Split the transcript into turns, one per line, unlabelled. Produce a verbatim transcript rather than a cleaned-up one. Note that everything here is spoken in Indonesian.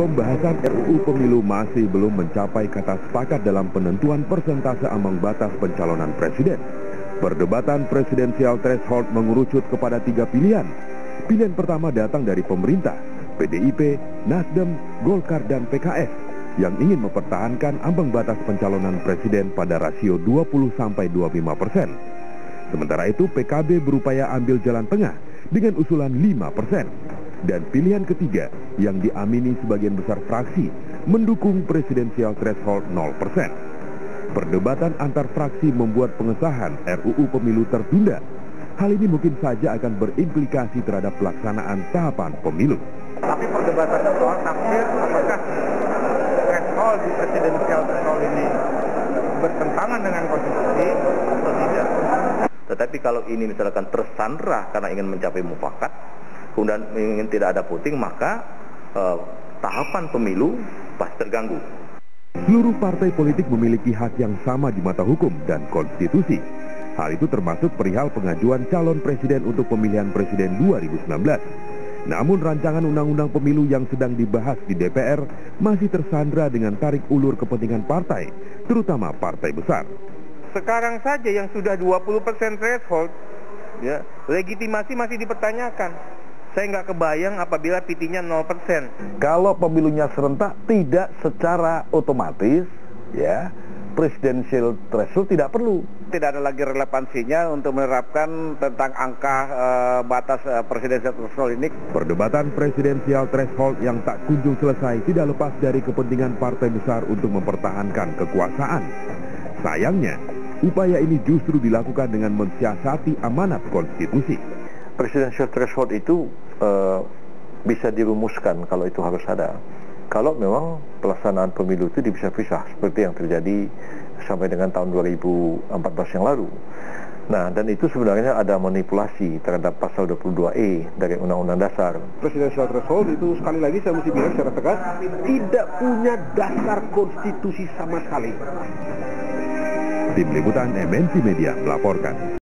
Pembahasan R U U Pemilu masih belum mencapai kata sepakat dalam penentuan persentase ambang batas pencalonan presiden. Perdebatan presidensial threshold mengerucut kepada tiga pilihan. Pilihan pertama datang dari pemerintah, P D I P, Nasdem, Golkar, dan P K S yang ingin mempertahankan ambang batas pencalonan presiden pada rasio dua puluh sampai dua puluh lima persen. Sementara itu P K B berupaya ambil jalan tengah dengan usulan lima persen. Dan pilihan ketiga yang diamini sebagian besar fraksi mendukung presidensial threshold nol persen. Perdebatan antar fraksi membuat pengesahan R U U Pemilu tertunda. Hal ini mungkin saja akan berimplikasi terhadap pelaksanaan tahapan pemilu.
Tapi perdebatan soal tafsir apakah threshold di presidensial threshold ini bertentangan dengan konstitusi atau tidak.
Tetapi kalau ini misalkan tersandra karena ingin mencapai mufakat, kemudian ingin tidak ada voting, maka eh, tahapan pemilu pasti terganggu.
Seluruh partai politik memiliki hak yang sama di mata hukum dan konstitusi. Hal itu termasuk perihal pengajuan calon presiden untuk pemilihan presiden dua ribu sembilan belas. Namun rancangan undang-undang pemilu yang sedang dibahas di D P R masih tersandra dengan tarik ulur kepentingan partai, terutama partai besar.
Sekarang saja yang sudah dua puluh persen threshold, ya, legitimasi masih dipertanyakan. Saya nggak kebayang apabila P T-nya nol persen.
Kalau pemilunya serentak, tidak secara otomatis, ya, presidensial threshold tidak perlu.
Tidak ada lagi relevansinya untuk menerapkan tentang angka uh, batas uh, presidensial threshold ini.
Perdebatan presidensial threshold yang tak kunjung selesai tidak lepas dari kepentingan partai besar untuk mempertahankan kekuasaan. Sayangnya, upaya ini justru dilakukan dengan mensiasati amanat konstitusi.
Presidensial threshold itu uh, bisa dirumuskan kalau itu harus ada. Kalau memang pelaksanaan pemilu itu dipisah-pisah seperti yang terjadi sampai dengan tahun dua ribu empat belas yang lalu. Nah, dan itu sebenarnya ada manipulasi terhadap pasal dua puluh dua E dari Undang-Undang Dasar.
Presidensial threshold itu sekali lagi saya mesti bilang secara tegas tidak punya dasar konstitusi sama sekali.
Tim Liputan M N C Media melaporkan.